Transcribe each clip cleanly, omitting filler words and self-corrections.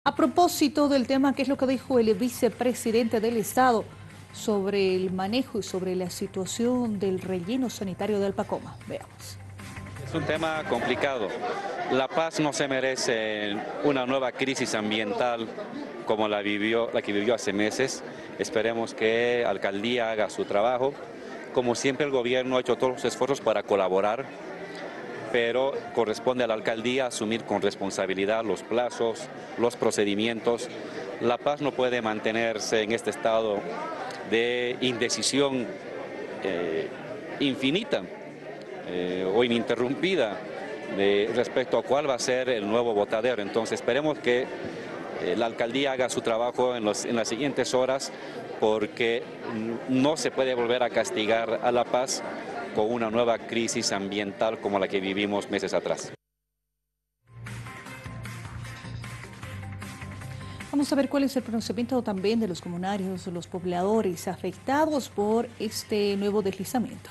A propósito del tema, ¿qué es lo que dijo el vicepresidente del Estado sobre el manejo y sobre la situación del relleno sanitario de Alpacoma? Veamos. Es un tema complicado. La Paz no se merece una nueva crisis ambiental como la que vivió hace meses. Esperemos que la alcaldía haga su trabajo. Como siempre, el gobierno ha hecho todos los esfuerzos para colaborar, pero corresponde a la alcaldía asumir con responsabilidad los plazos, los procedimientos. La Paz no puede mantenerse en este estado de indecisión infinita o ininterrumpida respecto a cuál va a ser el nuevo botadero. Entonces esperemos que la alcaldía haga su trabajo en las siguientes horas, porque no se puede volver a castigar a La Paz con una nueva crisis ambiental como la que vivimos meses atrás. Vamos a ver cuál es el pronunciamiento también de los comunarios, los pobladores afectados por este nuevo deslizamiento.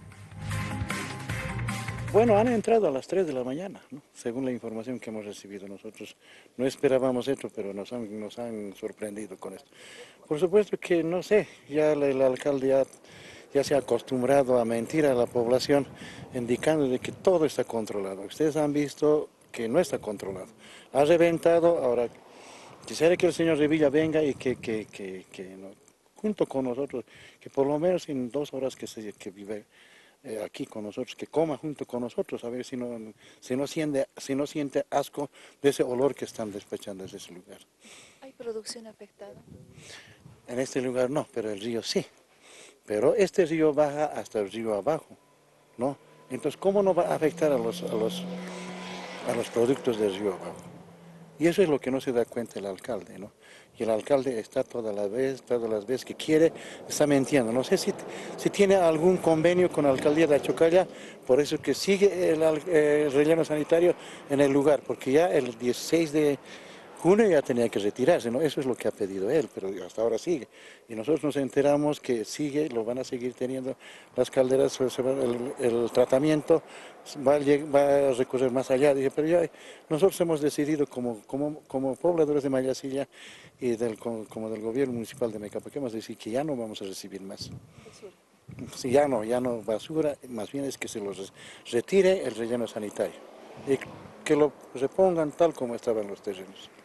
Bueno, han entrado a las 3 de la mañana, ¿no? Según la información que hemos recibido. Nosotros no esperábamos esto, pero nos han sorprendido con esto. Por supuesto que, no sé, ya el alcalde ya se ha acostumbrado a mentir a la población, indicando de que todo está controlado. Ustedes han visto que no está controlado. Ha reventado, ahora quisiera que el señor Revilla venga y junto con nosotros, que por lo menos en 2 horas que vive aquí con nosotros, que coma junto con nosotros, a ver si no siente asco de ese olor que están despechando desde ese lugar. ¿Hay producción afectada? En este lugar no, pero el río sí. Pero este río baja hasta el río abajo, ¿no? Entonces, ¿cómo no va a afectar a los productos del río abajo? Y eso es lo que no se da cuenta el alcalde, ¿no? Y el alcalde está todas las veces que quiere, está mintiendo. No sé si tiene algún convenio con la alcaldía de Achocalla, por eso que sigue el relleno sanitario en el lugar, porque ya el 16 de junio ya tenía que retirarse, ¿no? Eso es lo que ha pedido él, pero hasta ahora sigue. Y nosotros nos enteramos que lo van a seguir teniendo las calderas, el tratamiento va a recorrer más allá. Dije, pero ya nosotros hemos decidido como pobladores de Mayasilla y como del gobierno municipal de Mecapac, hemos decidido que ya no vamos a recibir más. Sí, ya no basura, más bien es que se los retire el relleno sanitario y que lo repongan tal como estaban los terrenos.